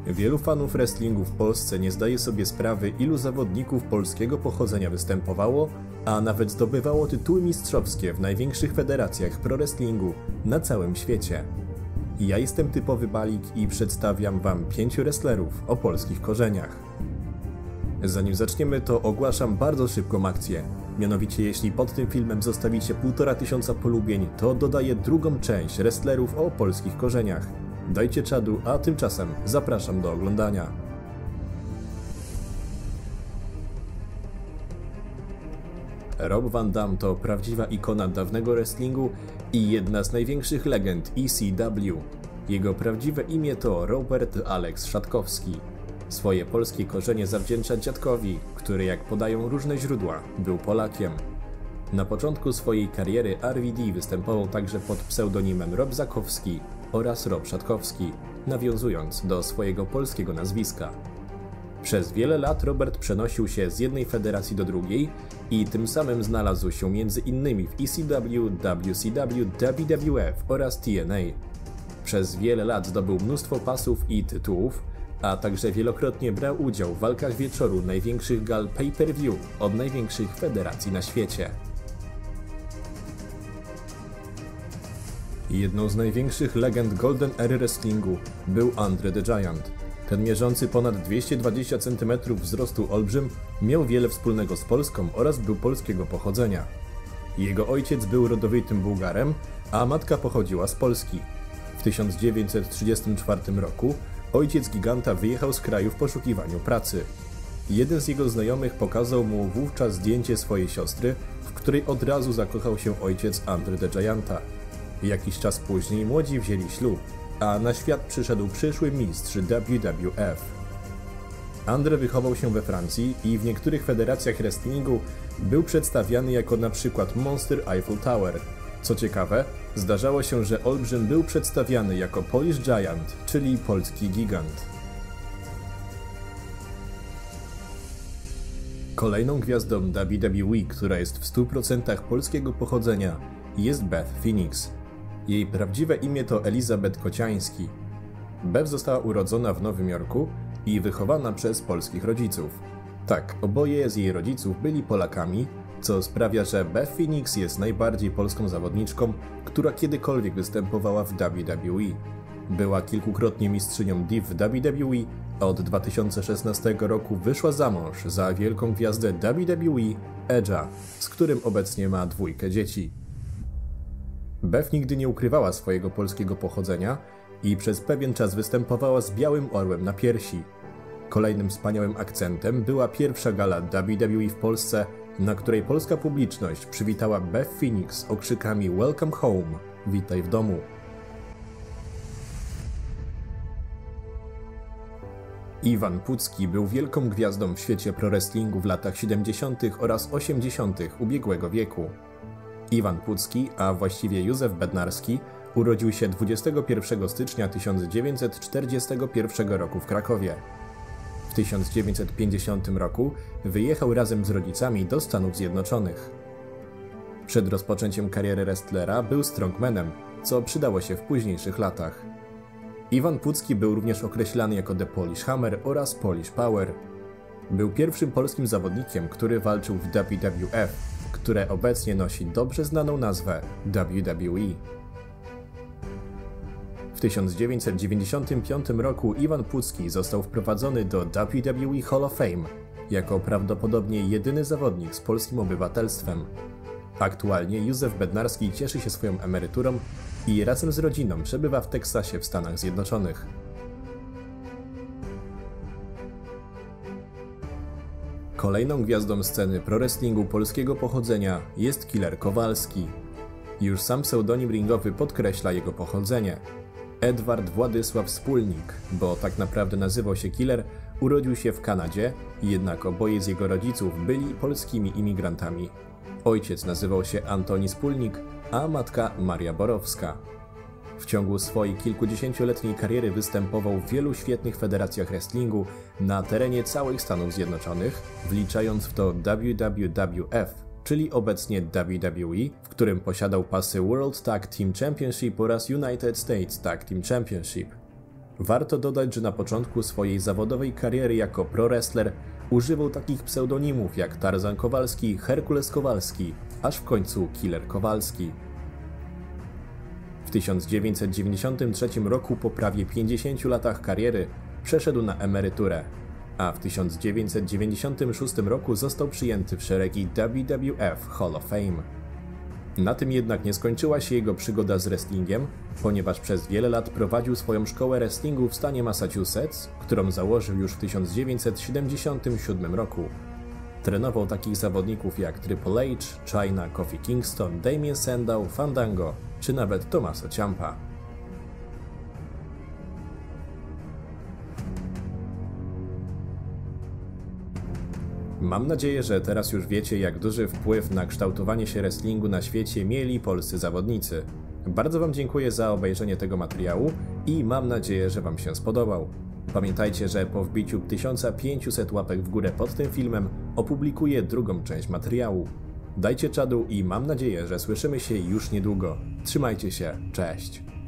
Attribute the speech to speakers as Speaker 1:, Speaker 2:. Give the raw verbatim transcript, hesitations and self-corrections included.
Speaker 1: Wielu fanów wrestlingu w Polsce nie zdaje sobie sprawy, ilu zawodników polskiego pochodzenia występowało, a nawet zdobywało tytuły mistrzowskie w największych federacjach pro wrestlingu na całym świecie. Ja jestem Typowy Balik i przedstawiam wam pięciu wrestlerów o polskich korzeniach. Zanim zaczniemy, to ogłaszam bardzo szybką akcję. Mianowicie, jeśli pod tym filmem zostawicie półtora tysiąca polubień, to dodaję drugą część wrestlerów o polskich korzeniach. Dajcie czadu, a tymczasem zapraszam do oglądania. Rob Van Dam to prawdziwa ikona dawnego wrestlingu i jedna z największych legend E C W. Jego prawdziwe imię to Robert Alex Szatkowski. Swoje polskie korzenie zawdzięcza dziadkowi, który, jak podają różne źródła, był Polakiem. Na początku swojej kariery R V D występował także pod pseudonimem Rob Zakowski oraz Rob Szatkowski, nawiązując do swojego polskiego nazwiska. Przez wiele lat Robert przenosił się z jednej federacji do drugiej i tym samym znalazł się między innymi w E C W, W C W, W W F oraz T N A. Przez wiele lat zdobył mnóstwo pasów i tytułów, a także wielokrotnie brał udział w walkach wieczoru największych gal pay-per-view od największych federacji na świecie. Jedną z największych legend Golden Ery Wrestlingu był Andre the Giant. Ten mierzący ponad dwieście dwadzieścia centymetrów wzrostu olbrzym miał wiele wspólnego z Polską oraz był polskiego pochodzenia. Jego ojciec był rodowitym Bułgarem, a matka pochodziła z Polski. W tysiąc dziewięćset trzydziestym czwartym roku ojciec giganta wyjechał z kraju w poszukiwaniu pracy. Jeden z jego znajomych pokazał mu wówczas zdjęcie swojej siostry, w której od razu zakochał się ojciec Andre the Gianta. Jakiś czas później młodzi wzięli ślub, a na świat przyszedł przyszły mistrz W W F. Andre wychował się we Francji i w niektórych federacjach wrestlingu był przedstawiany jako na przykład Monster Eiffel Tower. Co ciekawe, zdarzało się, że olbrzym był przedstawiany jako Polish Giant, czyli polski gigant. Kolejną gwiazdą W W E, która jest w stu procentach polskiego pochodzenia, jest Beth Phoenix. Jej prawdziwe imię to Elizabeth Kociański. Beth została urodzona w Nowym Jorku i wychowana przez polskich rodziców. Tak, oboje z jej rodziców byli Polakami, co sprawia, że Beth Phoenix jest najbardziej polską zawodniczką, która kiedykolwiek występowała w W W E. Była kilkukrotnie mistrzynią D I V w W W E, a od dwa tysiące szesnastego roku wyszła za mąż za wielką gwiazdę W W E, Edge'a, z którym obecnie ma dwójkę dzieci. Beth nigdy nie ukrywała swojego polskiego pochodzenia i przez pewien czas występowała z białym orłem na piersi. Kolejnym wspaniałym akcentem była pierwsza gala W W E w Polsce, na której polska publiczność przywitała Beth Phoenix okrzykami "Welcome home", witaj w domu. Iwan Pucki był wielką gwiazdą w świecie pro wrestlingu w latach siedemdziesiątych oraz osiemdziesiątych ubiegłego wieku. Iwan Pucki, a właściwie Józef Bednarski, urodził się dwudziestego pierwszego stycznia tysiąc dziewięćset czterdziestego pierwszego roku w Krakowie. W tysiąc dziewięćset pięćdziesiątym roku wyjechał razem z rodzicami do Stanów Zjednoczonych. Przed rozpoczęciem kariery wrestlera był strongmanem, co przydało się w późniejszych latach. Iwan Pucki był również określany jako The Polish Hammer oraz Polish Power. Był pierwszym polskim zawodnikiem, który walczył w W W F, które obecnie nosi dobrze znaną nazwę W W E. W tysiąc dziewięćset dziewięćdziesiątym piątym roku Iwan Pucki został wprowadzony do W W E Hall of Fame jako prawdopodobnie jedyny zawodnik z polskim obywatelstwem. Aktualnie Józef Bednarski cieszy się swoją emeryturą i razem z rodziną przebywa w Teksasie w Stanach Zjednoczonych. Kolejną gwiazdą sceny pro wrestlingu polskiego pochodzenia jest Killer Kowalski. Już sam pseudonim ringowy podkreśla jego pochodzenie. Edward Władysław Wspólnik, bo tak naprawdę nazywał się Killer, urodził się w Kanadzie, jednak oboje z jego rodziców byli polskimi imigrantami. Ojciec nazywał się Antoni Wspólnik, a matka Maria Borowska. W ciągu swojej kilkudziesięcioletniej kariery występował w wielu świetnych federacjach wrestlingu na terenie całych Stanów Zjednoczonych, wliczając w to W W F, czyli obecnie W W E, w którym posiadał pasy World Tag Team Championship oraz United States Tag Team Championship. Warto dodać, że na początku swojej zawodowej kariery jako pro-wrestler używał takich pseudonimów jak Tarzan Kowalski, Herkules Kowalski, aż w końcu Killer Kowalski. W tysiąc dziewięćset dziewięćdziesiątym trzecim roku po prawie pięćdziesięciu latach kariery przeszedł na emeryturę, a w tysiąc dziewięćset dziewięćdziesiątym szóstym roku został przyjęty w szeregi W W F Hall of Fame. Na tym jednak nie skończyła się jego przygoda z wrestlingiem, ponieważ przez wiele lat prowadził swoją szkołę wrestlingu w stanie Massachusetts, którą założył już w tysiąc dziewięćset siedemdziesiątym siódmym roku. Trenował takich zawodników jak Triple H, Chyna, Kofi Kingston, Damien Sandow, Fandango czy nawet Tommaso Ciampa. Mam nadzieję, że teraz już wiecie, jak duży wpływ na kształtowanie się wrestlingu na świecie mieli polscy zawodnicy. Bardzo Wam dziękuję za obejrzenie tego materiału i mam nadzieję, że Wam się spodobał. Pamiętajcie, że po wbiciu tysiąc pięćset łapek w górę pod tym filmem opublikuję drugą część materiału. Dajcie czadu i mam nadzieję, że słyszymy się już niedługo. Trzymajcie się, cześć!